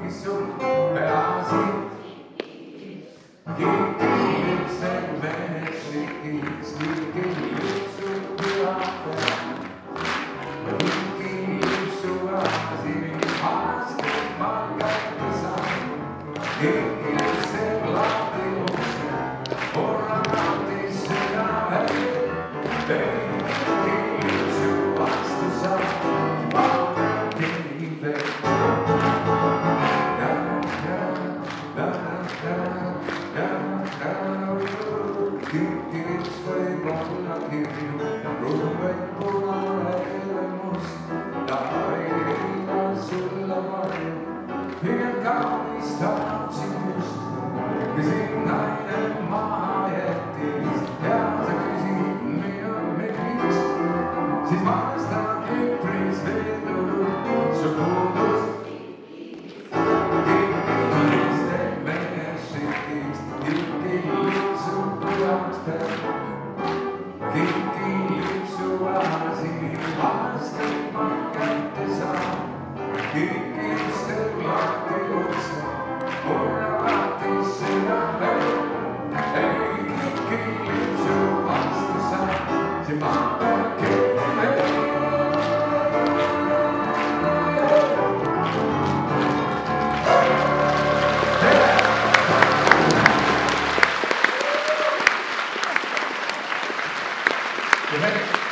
sul peasi. Keegi üldse meheks, keegi üldse pühade. Keegi üldse asi, aastaid ma kätte saan. Keegi üldse lahti ukse, korralati südame. Keegi üldse vastu saab, ma pean keegi veel. Kikkis võib olla kirju, ruumeid punane elemus, ta ei heida sulle varju, pigem kaunist tahab sinust. Küsin naine maha jättis ja sa küsid miks, siis vastab üpris veendunud su puudust. Keegi üldse asi, aastaid ma kätte saan. Keegi üldse lahti ukse, korralati südame. Ei, keegi üldse vastu saab, see ma pean keegi veel. Amen.